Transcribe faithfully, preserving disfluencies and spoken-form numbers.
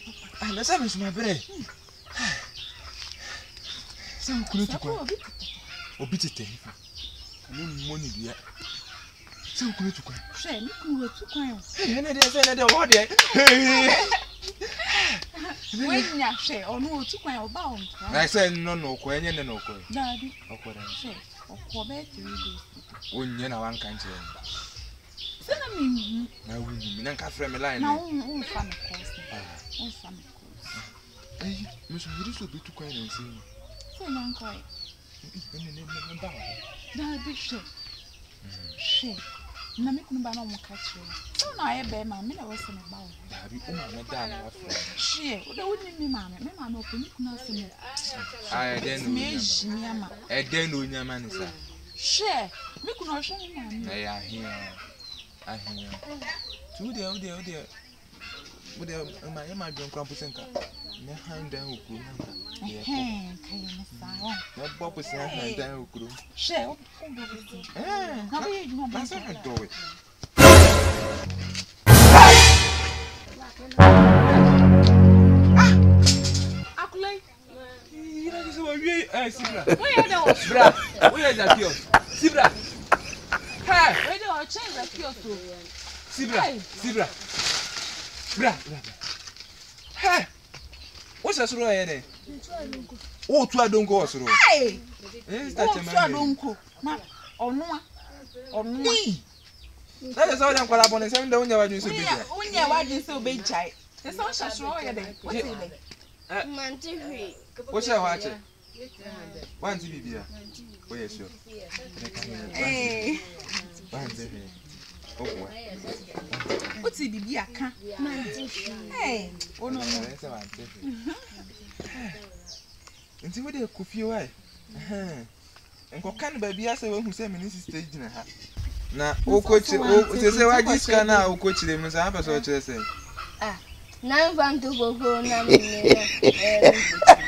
Ah, na sabe isso, mabre. Sai o culo tukwa. Obi tete. Ani money dia. Sai o culo tukwa. She, me kulo tukwa yo. Eh, na dia, sai na dia, wo dia. When ya she, onu tukwa yo ba on. Na say no no ko enye ne no ko. Daddy. Okora. She, okwo be three days. Onye na wan kan kire. Say na me. Na wuni mi na nka frɛ me line. Na un un fa me course. Un fa me course. Eh, me so yiri so betu kwan na nsi. Say na nko. Ne ne ne ba. Daddy she. She. Na me kunu ba na mo ka kire. So na aye be ma me na wo se me ba wo. Dabi o ma na da na afra. She, o de woni mi ma me, me ma na oponi kunu ase mo. Ah, den no. Me jini ma. Eh, den no nyama ni sa. She, me kunu hwe ni ma me. Eh, ahia. Ahia. Tu de o de o de. Wo de ma ye ma dwen kwan posenka. Ne han dan okuru na. Eh, kai me sa wo. Na bo posen han dan okuru. She, o ko bo bi. Eh, Na be juma ba. na sa do it. Akulai. Ira diso wa wi eh sibra. Wo ye de o. Bra, wo ye da pio. Sibra. Ha, We de o change the kiosk. sibra, sibra. Bra, bra. Ha. Wo se soro ye ne? O tu adonko wo soro. Hey! Eh, O start so man. adonko. Na onu a. Onu a. Na je so dem kwala bone se nda wonya wadun so bi. Unya wa din se obejai. E so shashro ye de. What is it? Mantifi. Wo se ho ache. Wan ti bibia. O ye sure. Eh. Wan ti. O kwa. O ti bibi aka. Mantifi. Eh. Ono no. Se wan ti. Nti wo de kofie wai. Eh. Enko kan ba bia se wo hu se mini stage na ha. Na okochi o se se waji ska na okochi le msa apa so kire se. Ah. Na mvanto gogo na mimi. Eh.